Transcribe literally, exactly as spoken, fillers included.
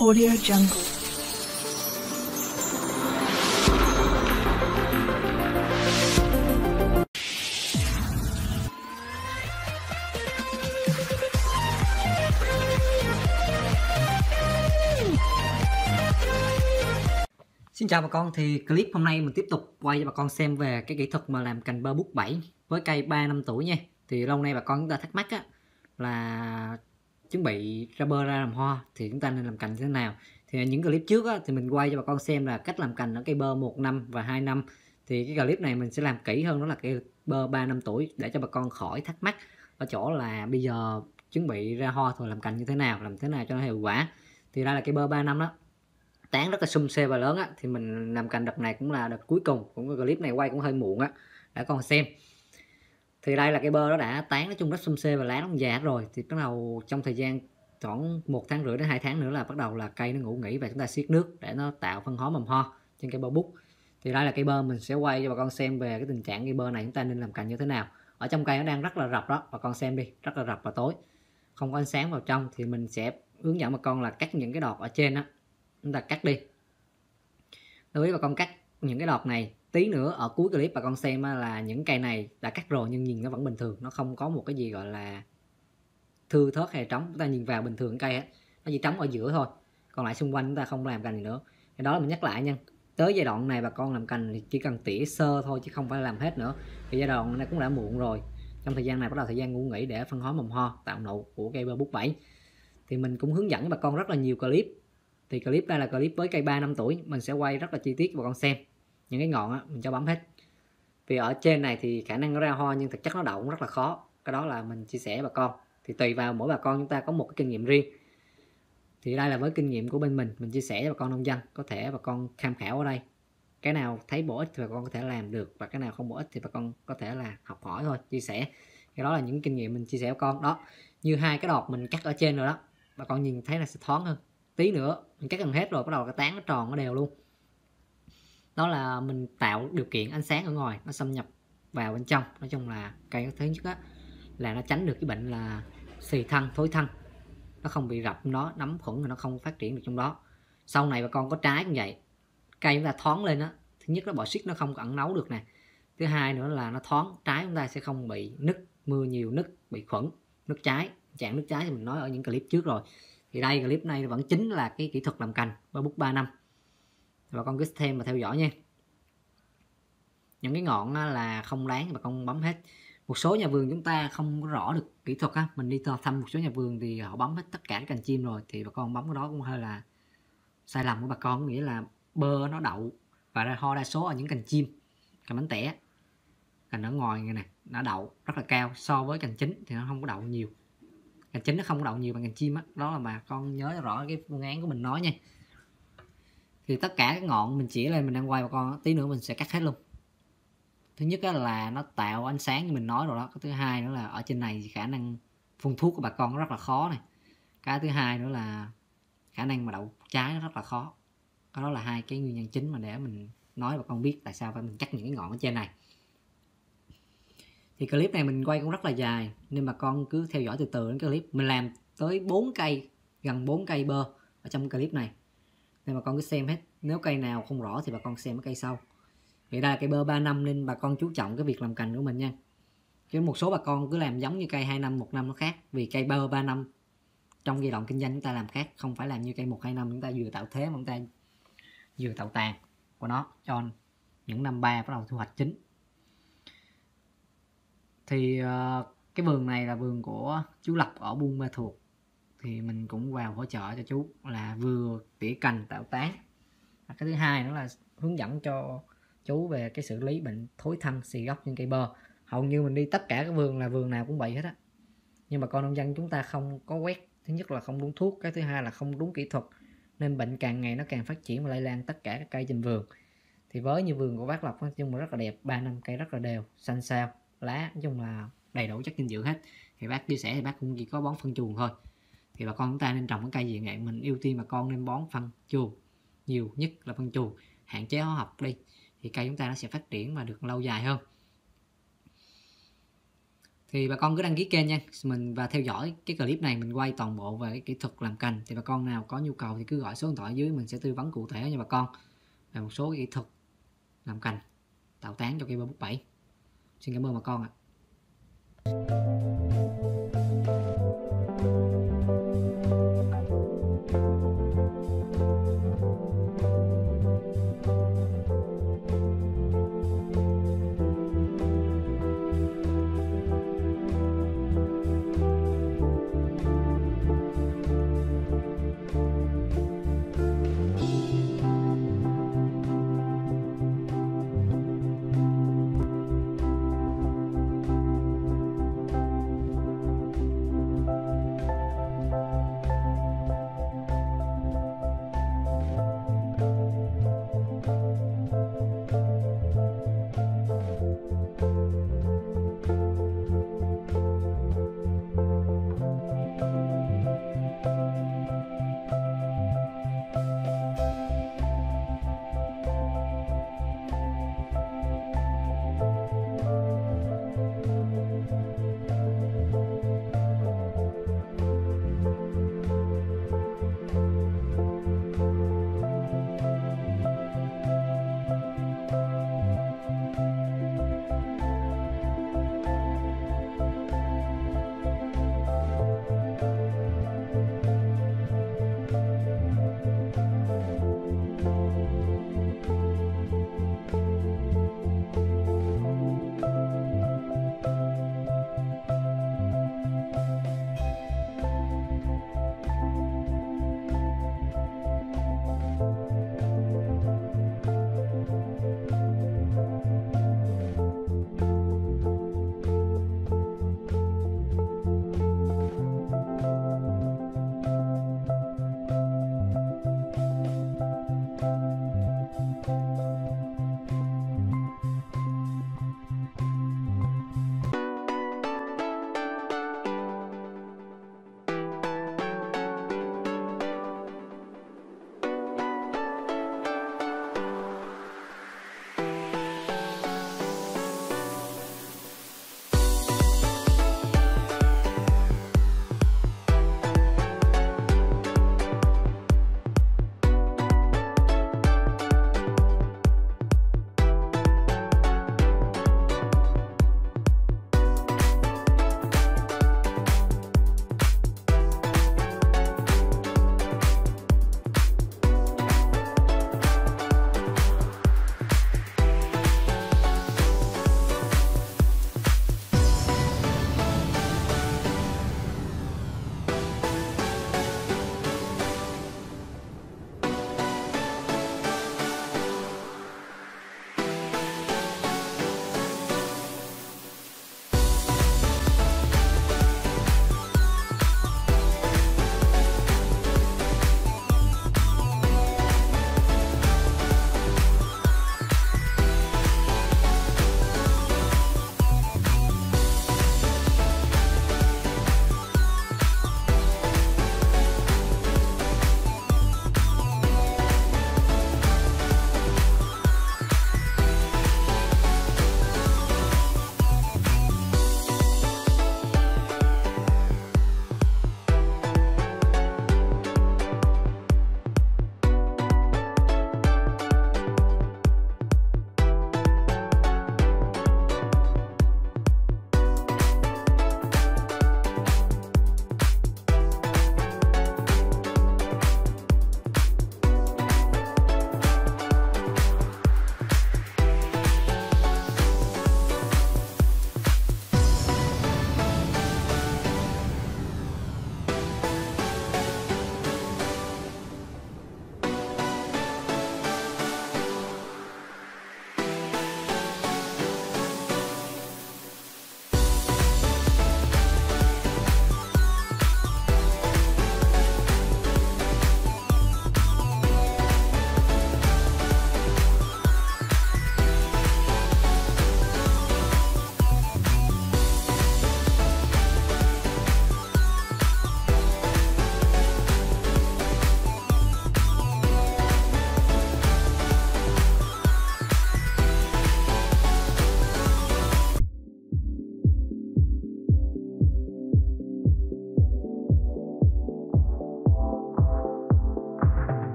Audio Jungle. Xin chào bà con, thì clip hôm nay mình tiếp tục quay cho bà con xem về cái kỹ thuật mà làm cành bơ bút bảy với cây ba năm tuổi nha. Thì lâu nay bà con chúng ta thắc mắc á, là chuẩn bị ra bơ ra làm hoa thì chúng ta nên làm cành như thế nào. Thì những clip trước á, thì mình quay cho bà con xem là cách làm cành ở cây bơ một năm và hai năm. Thì cái clip này mình sẽ làm kỹ hơn, đó là cây bơ ba năm tuổi, để cho bà con khỏi thắc mắc ở chỗ là bây giờ chuẩn bị ra hoa rồi làm cành như thế nào, làm thế nào cho nó hiệu quả. Thì đây là cây bơ ba năm đó, tán rất là sum xê và lớn á, thì mình làm cành đợt này cũng là đợt cuối cùng, cũng cái clip này quay cũng hơi muộn á để con xem. Thì đây là cây bơ nó đã tán, nói chung rất sum xê và lá nó già rồi. Thì bắt đầu trong thời gian khoảng một tháng rưỡi đến hai tháng nữa là bắt đầu là cây nó ngủ nghỉ và chúng ta siết nước để nó tạo phân hóa mầm hoa trên cây bơ bút. Thì đây là cây bơ mình sẽ quay cho bà con xem về cái tình trạng cây bơ này chúng ta nên làm cành như thế nào. Ở trong cây nó đang rất là rập đó, bà con xem đi, rất là rập và tối, không có ánh sáng vào trong. Thì mình sẽ hướng dẫn bà con là cắt những cái đọt ở trên đó, chúng ta cắt đi. Lưu ý bà con cắt những cái đọt này. Tí nữa ở cuối clip bà con xem là những cây này đã cắt rồi nhưng nhìn nó vẫn bình thường, nó không có một cái gì gọi là thưa thớt hay trống. Chúng ta nhìn vào bình thường cây á, nó chỉ trống ở giữa thôi, còn lại xung quanh chúng ta không làm cành gì nữa. Cái đó là mình nhắc lại nha, tới giai đoạn này bà con làm cành thì chỉ cần tỉa sơ thôi chứ không phải làm hết nữa. Thì giai đoạn này cũng đã muộn rồi. Trong thời gian này bắt đầu thời gian ngủ nghỉ để phân hóa mầm hoa tạo nụ của cây bơ bút bảy. Thì mình cũng hướng dẫn bà con rất là nhiều clip. Thì clip đây là clip với cây ba năm tuổi, mình sẽ quay rất là chi tiết cho bà con xem. Những cái ngọn á, mình cho bấm hết. Vì ở trên này thì khả năng nó ra hoa nhưng thực chất nó đậu cũng rất là khó. Cái đó là mình chia sẻ với bà con. Thì tùy vào mỗi bà con chúng ta có một cái kinh nghiệm riêng. Thì đây là với kinh nghiệm của bên mình, mình chia sẻ cho bà con nông dân. Có thể bà con tham khảo ở đây. Cái nào thấy bổ ích thì bà con có thể làm được, và cái nào không bổ ích thì bà con có thể là học hỏi thôi, chia sẻ. Cái đó là những kinh nghiệm mình chia sẻ với con. Đó, như hai cái đọt mình cắt ở trên rồi đó, bà con nhìn thấy là sẽ thoáng hơn. Tí nữa mình cắt gần hết rồi bắt đầu cái tán nó tròn nó đều luôn. Đó là mình tạo điều kiện ánh sáng ở ngoài nó xâm nhập vào bên trong. Nói chung là cây thứ nhất á, là nó tránh được cái bệnh là xì thân, thối thân, nó không bị rập nó nấm khuẩn, nó không phát triển được trong đó. Sau này bà con có trái cũng vậy, cây chúng ta thoáng lên á, thứ nhất là bọ xít nó không ẩn nấu được nè, thứ hai nữa là nó thoáng, trái chúng ta sẽ không bị nứt, mưa nhiều nứt, bị khuẩn nước trái. Trạng nước trái thì mình nói ở những clip trước rồi. Thì đây clip này vẫn chính là cái kỹ thuật làm cành bơ bút ba năm. Thì bà con cứ thêm và theo dõi nha. Những cái ngọn là không đáng bà con bấm hết. Một số nhà vườn chúng ta không rõ được kỹ thuật á, mình đi thăm một số nhà vườn thì họ bấm hết tất cả các cành chim rồi, thì bà con bấm cái đó cũng hơi là sai lầm của bà con. Nghĩa là bơ nó đậu và ra hoa đa số ở những cành chim, cành bánh tẻ, cành ở ngoài này, này nó đậu rất là cao so với cành chính thì nó không có đậu nhiều. Cành chính nó không có đậu nhiều bằng cành chim á. Đó. đó là bà con nhớ rõ cái phương án của mình nói nha. Thì tất cả các ngọn mình chỉ lên mình đang quay bà con, tí nữa mình sẽ cắt hết luôn. Thứ nhất là nó tạo ánh sáng như mình nói rồi đó. Cái thứ hai nữa là ở trên này thì khả năng phun thuốc của bà con rất là khó này. Cái thứ hai nữa là khả năng mà đậu trái nó rất là khó. Đó là hai cái nguyên nhân chính mà để mình nói bà con biết tại sao phải mình cắt những cái ngọn ở trên này. Thì clip này mình quay cũng rất là dài nên bà con cứ theo dõi từ từ đến clip. Mình làm tới bốn cây, gần bốn cây bơ ở trong clip này nên bà con cứ xem hết. Nếu cây nào không rõ thì bà con xem cái cây sau. Vì đây là cây bơ ba năm nên bà con chú trọng cái việc làm cành của mình nha. Chứ một số bà con cứ làm giống như cây hai năm, một năm nó khác. Vì cây bơ ba năm trong giai đoạn kinh doanh chúng ta làm khác, không phải làm như cây một hai năm chúng ta vừa tạo thế mà chúng ta vừa tạo tàn của nó cho những năm ba bắt đầu thu hoạch chính. Thì uh, cái vườn này là vườn của chú Lập ở Buôn Ma Thuột. Thì mình cũng vào hỗ trợ cho chú là vừa tỉa cành tạo tán. Cái thứ hai nữa là hướng dẫn cho chú về cái xử lý bệnh thối thân, xì gốc trên cây bơ. Hầu như mình đi tất cả các vườn là vườn nào cũng vậy hết á. Nhưng mà con nông dân chúng ta không có quét. Thứ nhất là không đúng thuốc, cái thứ hai là không đúng kỹ thuật, nên bệnh càng ngày nó càng phát triển và lây lan tất cả các cây trên vườn. Thì với như vườn của bác Lộc nói chung là rất là đẹp, ba năm cây rất là đều, xanh xao, lá nói chung là đầy đủ chất dinh dưỡng hết. Thì bác chia sẻ thì bác cũng chỉ có bón phân chuồng thôi. Thì bà con chúng ta nên trồng cái cây gì vậy, mình ưu tiên bà con nên bón phân chuồng, nhiều nhất là phân chuồng, hạn chế hóa học đi, thì cây chúng ta nó sẽ phát triển và được lâu dài hơn. Thì bà con cứ đăng ký kênh nha mình và theo dõi cái clip này, mình quay toàn bộ về cái kỹ thuật làm cành. Thì bà con nào có nhu cầu thì cứ gọi số điện thoại dưới, mình sẽ tư vấn cụ thể nha bà con về một số cái kỹ thuật làm cành tạo tán cho cây ba bút bảy. Xin cảm ơn bà con ạ.